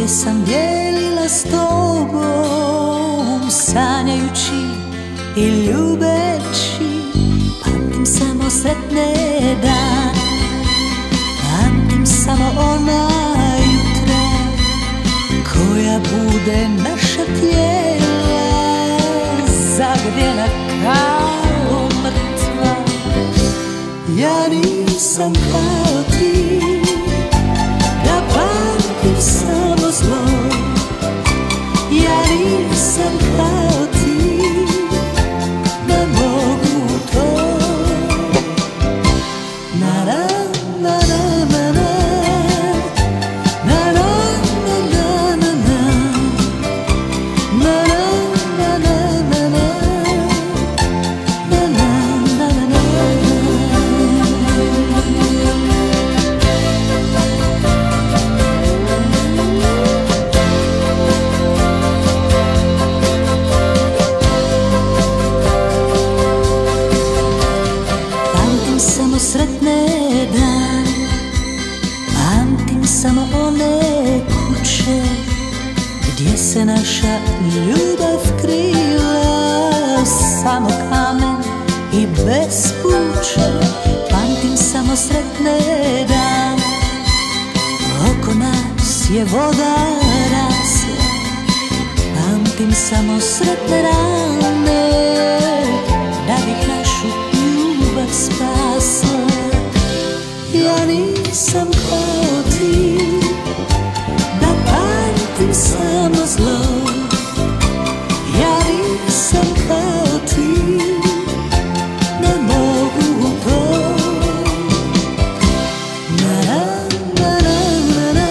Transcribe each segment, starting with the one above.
koje sam dijelila s tobom, sanjajući i ljubeći. Pamtim samo sretne dane, pamtim samo ona jutra koja bude naša tijela zagrijena kao mrtva. Ja nisam kao ti, da pamtim samo zlo. Ja nisam kao ti, da mogu to. Na na na na na na na na na na na na na. Samo sretne dane, pamtim samo one kuće gdje se naša ljubav krila, samo kamen i bespuće. Pamtim samo sretne dane, oko nas je voda rasla. Pamtim samo sretne rane, da bih našu ljubav spasla. Ja nisam kao ti, da pamtim samo zlo. Ja nisam kao ti, ne mogu to. Na na na na na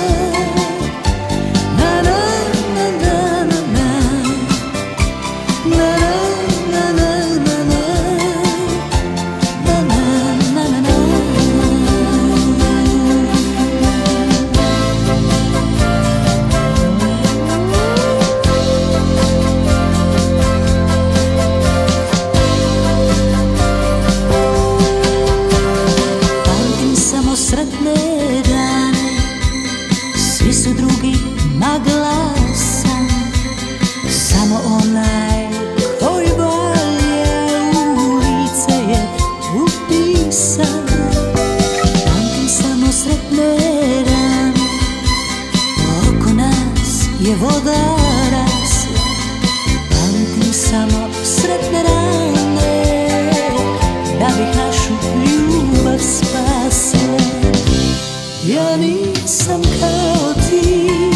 na na na na na na na na na na. Sretne dane, svi su drugi magla san, samo onaj koji volje u lice je upisan. Pamtim samo sretne dane, oko nas je voda rasla. Pamtim samo sretne rane, da bih našu ljubav spasla. Ja nisam kao ti,